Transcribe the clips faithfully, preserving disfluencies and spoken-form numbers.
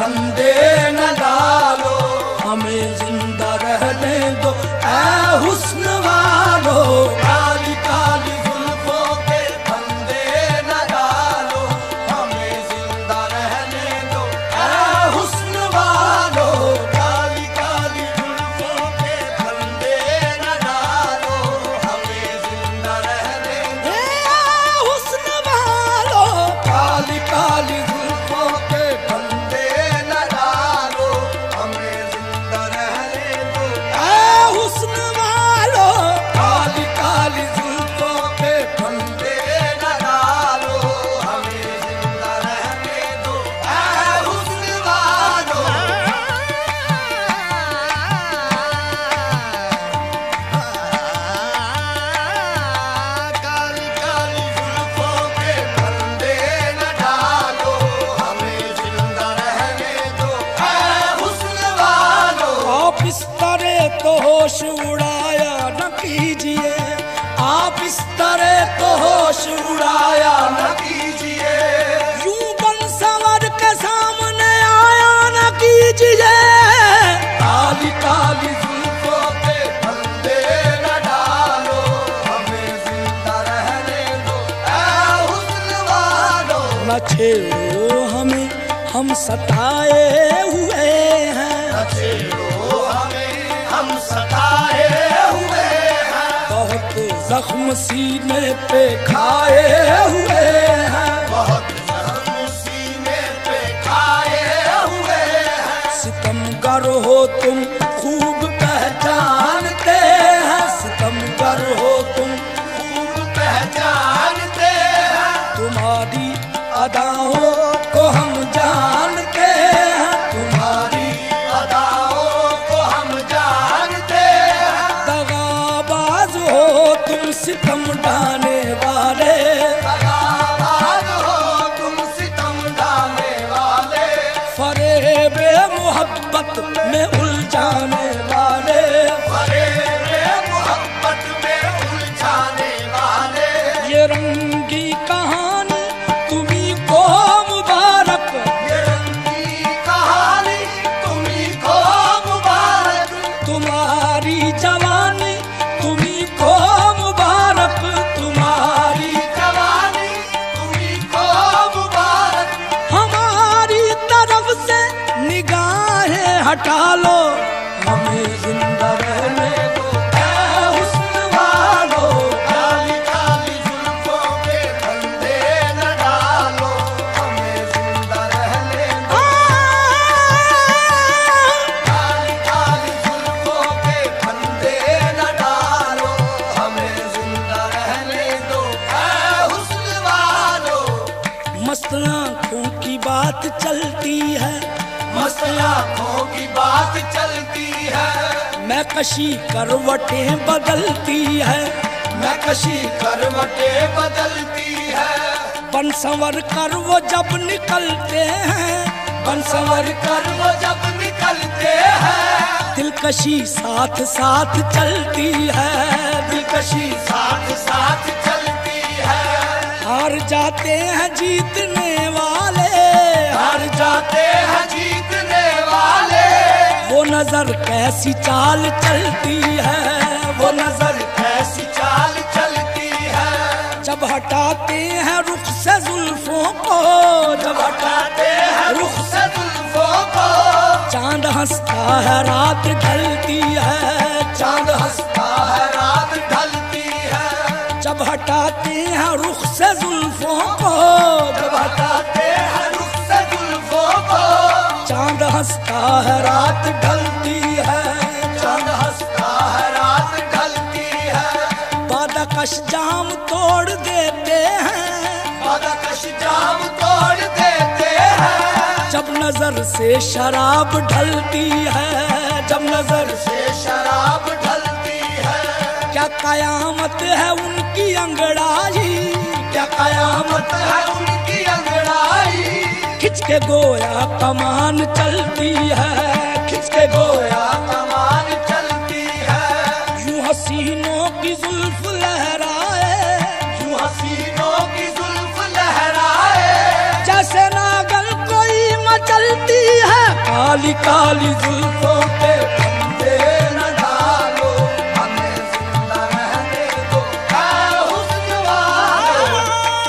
फंदे न डालो, हमें जिंदा रहने दो ऐ हुस्न वालो। काली काली जुल्फों के फंदे न डालो, हमें जिंदा रहने दो ऐ हुस्न वालो। काली काली जुल्फों के फंदे न डालो, हमें जिंदा रहने दो ऐ हुस्न वालो। काली काली जुल्फों के फंदे न डालो, हमें जिंदा रहने दो ऐ हुस्न वालो। काली काली जुल्फों के फंदे न डालो, हमें जिंदा रहने दो ऐ हुस्न वालो। काली काली जुल्फों के फंदे न डालो, हमें जिंदा रहने दो ऐ हुस्न वालो। आप इस तरह तो होश उड़ाया न कीजिए, आप इस तरह तो होश उड़ाया न कीजिए। यूं बन संवर के सामने आया न कीजिए। काली काली जुल्फों के फंदे न डालो, हमें जिंदा रहने दो ऐ हुस्न वालो। न छेड़ो हमें, हम सताए हुए हैं। न छेड़ो हमें, हम सताए हुए हैं। बहुत जख्म सीने पे खाए हुए हैं। बहुत जख्म सीने पे खाए हुए हैं। सितमगर हो तुम खूब पहचानते हैं, सितमगर हो तुम खूब पहचानते हैं। तुम्हारी अदाओं को हम जानते हैं, तुम्हारी अदाओं को हम जानते हैं। दगाबाज हो तुम सितम ढाने वाले, दगाबाज हो तुम सितम ढाने वाले। फरेबे मोहब्बत में उलझाने वाले, फरेबे मोहब्बत में उलझाने वाले। ये रंगी कहानी तुम्ही को मुबारक, ये रंगी कहानी तुम्ही को मुबारक। तुम्हारी जवानी तुम्ही को मुबारक, तुम्हारी जवानी तुम्ही को मुबारक। हमारी तरफ से निगाहें हटा लो, हमें जिंदा रहने दो ऐ हुस्न वालो। काली काली जुल्फों के फंदे न डालो, हमें जिंदा रहने दो। काली काली जुल्फों के फंदे न डालो, हमें जिंदा रहने दो ऐ हुस्न वालो। मस्त आँखों की बात चलती है, मस्त आँखों की बात चलती है। मैं कशी करवटें बदलती है, मैं कशी करवटें बदलती है। बन संवर कर वो जब निकलते हैं, बन संवर कर वो जब निकलते हैं। दिलकशी साथ साथ चलती है, दिलकशी साथ साथ चलती है। हार जाते हैं जीतने वाले, हार जाते हैं जीतने वाले। वो नजर कैसी चाल चलती है, वो नजर कैसी चाल चलती है। जब हटाते हैं रुख से जुल्फों को, जब हटाते हैं रुख से जुल्फों को। चांद हंसता है रात ढलती है, चांद हंसता है रात ढलती है। जब हटाते हैं रुख से जुल्फों को, जब हटाते हैं रुख से जुल्फों को। चांद हंसता है रात ढलती है, चांद हंसता है रात ढलती है। बादकश जाम तोड़ देते हैं, बादकश जाम तोड़ देते हैं। जब नजर से शराब ढलती है, जब नजर से शराब ढलती है। क्या कयामत है उनकी अंगड़ाई, क्या कयामत है उनकी अंगड़ाई। खिंच के गोया कमान चलती है, खिंच के गोया कमान चलती है। यूं हसीनों की जुल्फ लहराए, यूं हसीनों की जुल्फ लहराए। जैसे नागल कोई मचलती है, काली काली जुल्फों के फंदे न डालो, हमें जिंदा रहने दो ऐ हुस्न वालो।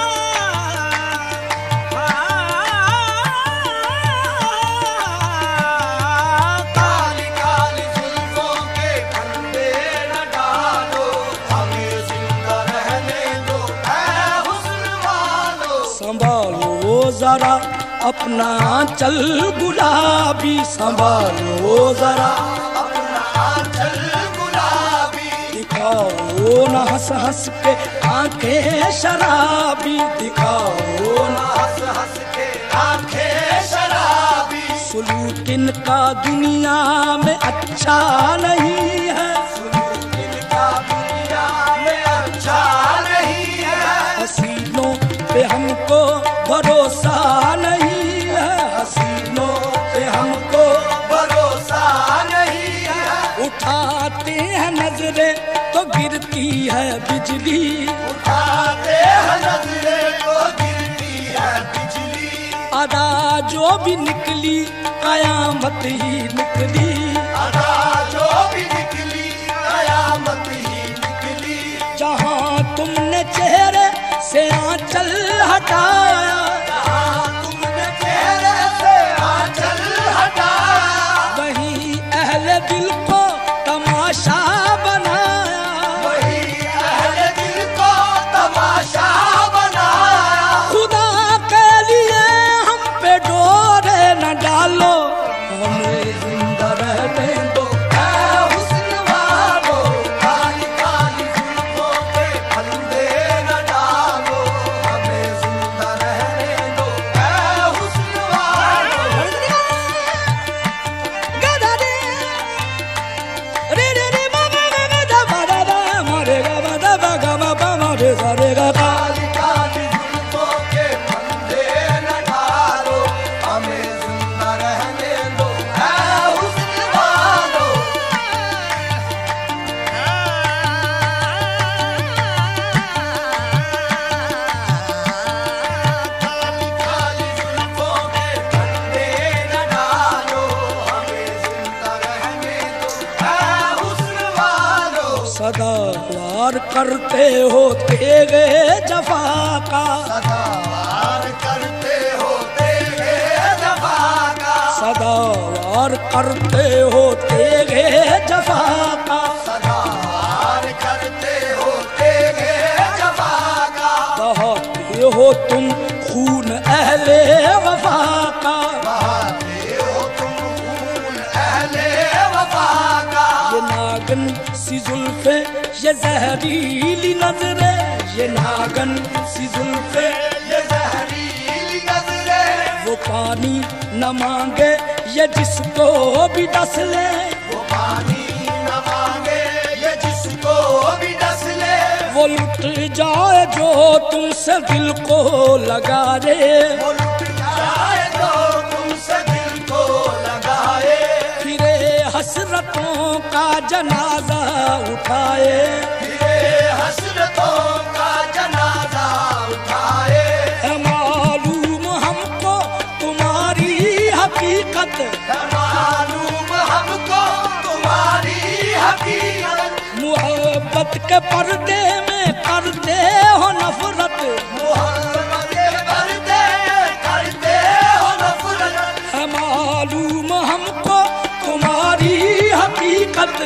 काली काली जुल्फों के फंदे न डालो, हमें जिंदा रहने दो ऐ हुस्न वालो। संभालो जरा अपना चल गुलाबी, संभालो जरा अपना चल गुलाबी। दिखाओ न हंस हंस के आंखें शराबी, दिखाओ न हंस हंस के आंखें शराबी। सुलूक इनका दुनिया में अच्छा नहीं है, सुलूक इनका दुनिया में अच्छा नहीं है। हसीनों पे हमको भरोसा नहीं है, हसीनों पे हमको भरोसा नहीं है। उठाते हैं नजरें तो गिरती है बिजली, उठाते हैं नजरें तो गिरती है बिजली। अदा जो भी निकली कयामत ही निकली, अदा जो भी निकली कयामत ही निकली। जहाँ तुमने चेहरे से आंचल हटाया, तुमने चेहरे से आंचल हटाया। वही अहले दिल को तमाशा बनाया, वही अहले दिल को तमाशा बनाया। खुदा के लिए हम पे डोरे न डालो, हमें जिंदा रहने दो ऐ हुस्न वालो। काली काली जुल्फों के फंदे न डालो, हमें जिंदा रहने दो ऐ हुस्न वालो। गदा रे रे रे रे मा मा मा मा दा मा दा दा मा रे गा मा दा बा गा मा बा मा रे सा रे गा। काली काली जुल्फों के फंदे न डालो, हमें जिंदा रहने दो ऐ हुस्न वालो। काली काली जुल्फों के फंदे न डालो, हमें जिंदा रहने दो ऐ हुस्न वालो। सदा वार करते हो तेरे जफा का, सदा वार करते हो तेरे जफा का। सदा वार करते हो तेरे जफा का, सदा वार करते हो तेरे जफा का। बहाते हो तुम खून अहले वफा का, बहाते हो तुम खून अहले वफा का। ये नागन सी जुल्फे ये जहरीली नजरे, ये नागन सी जुल्फे ये जहरीली नजरे। वो पानी न मांगे ये जिसको भी डस ले, वो पानी न मांगे ये जिसको भी डस ले। वो लुट जाए जो तुमसे दिल को लगा रे, वो लुट जाए जो तुमसे दिल को लगाए। फिरे हसरतों का जनाजा उठाए, फिरे हसरतों का जनाजा उठाए। है मालूम हमको तुम्हारी हकीकत, है मालूम हमको तुम्हारी हकीकत। मोहब्बत के पर्दे में करते हो नफरत, मोहब्बत के पर्दे करते हो नफरत। है मालूम हमको तुम्हारी हकीकत,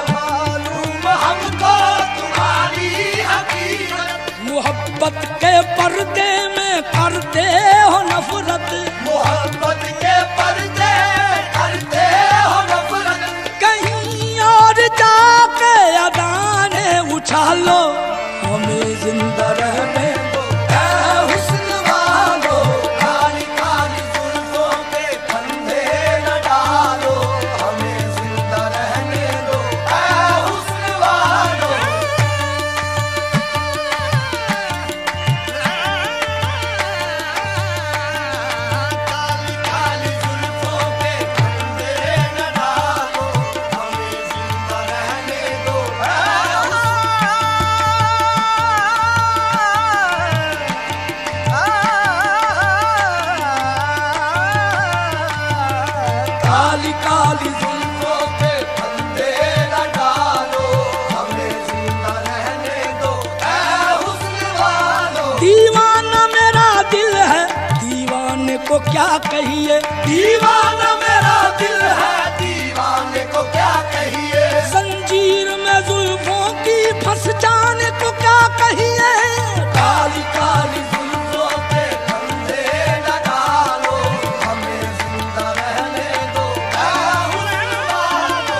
मालूम हमको तुम्हारी हकीकत। मोहब्बत के पर्दे में करते हो नफरत, मोहब्बत के पर्दे करते हो नफरत। कहीं और जाके अदाने उछालो, हमें जिंदा रहने दो ऐ हुस्न वालो। काली काली जुल्फों के फंदे न डालो, हमें जिंदा रहने दो ऐ हुस्न वालो। को क्या कहिए, दीवाना मेरा दिल है, दीवाने को क्या कहिए। जंजीर में जुल्फों की फंस जाने को क्या कहिए। काली काली जुल्फों के फंदे न डालो, हमें जिंदा रहने दो ऐ हुस्न वालो।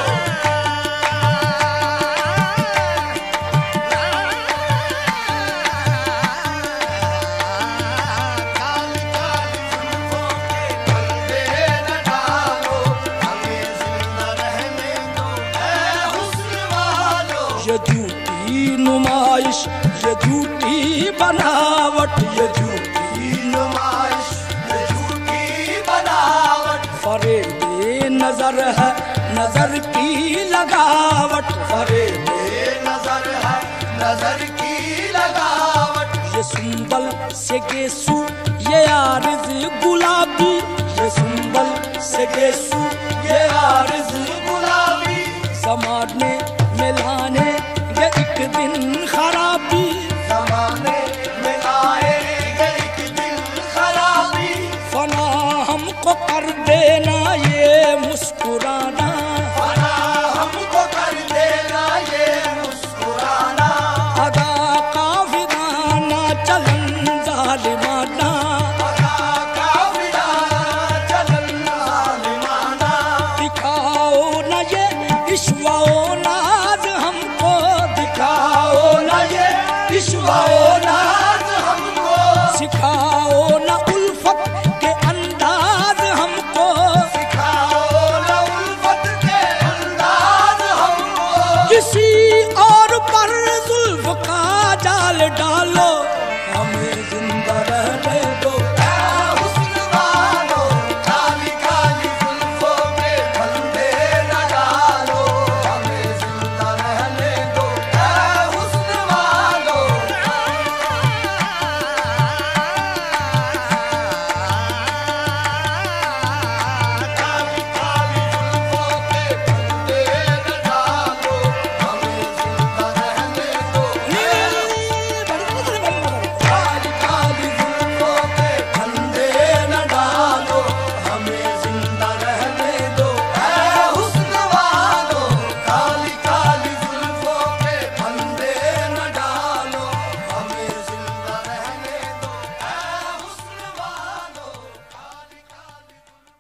काली काली जुल्फों के फंदे न डालो, हमें जिंदा रहने दो ऐ हुस्न वालो। ये झूठी नुमाइश, ये झूठी बनावट, ये झूठी नुमाइश, ये झूठी बनावट। फरेबे नजर है, नजर की लगावट, फरेबे नजर है, नजर की लगावट। ये सुंबल से गेसू, ये आरिज़ गुलाबी, ये सुंबल से गेसू, ये आरिज़ गुलाबी। ज़माने में लाने ये एक दिन खराबी, ज़माने में आएगा एक दिन खराबी। फना हमको कर देना ये मुस्कुराना, फना हमको कर देना ये मुस्कुराना। अदा का विदाना चलन जालिमाना, अदा का विदाना चलन जालिमाना। दिखाओ न ये इश्वाओ नाज हमको, दिखाओ न ये इश्वाओ नाज हमको, सिखाओ न उल्फत के अंदाज हमको, सिखाओ न उल्फत के अंदाज हमको। किसी और पर जुल्फ का जाल डालो, हमें जिंदा रहने दो ऐ हुस्न वालो। काली काली जुल्फों के फंदे न डालो, हमें जिंदा रहने दो ऐ हुस्न वालो। काली काली जुल्फों के फंदे न डालो, हमें जिंदा रहने दो। काली काली जुल्फों के फंदे न डालो, हमें जिंदा रहने दो ऐ हुस्न वालो। काली काली जुल्फों के फंदे न डालो, हमें जिंदा रहने दो ऐ हुस्न वालो। काली काली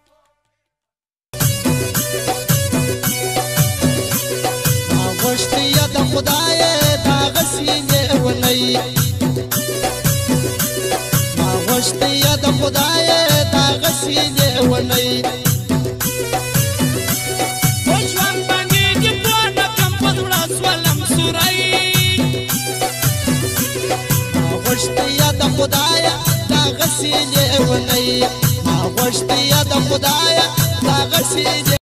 غشت يد خداي دا غسيني وني ما غشت يد خداي دا غسيني وني وشوان بانگي جبوانا كم بدولا سوالم سوري ما غشت يد خداي دا غسيني وني ما غشت يد خداي دا غسيني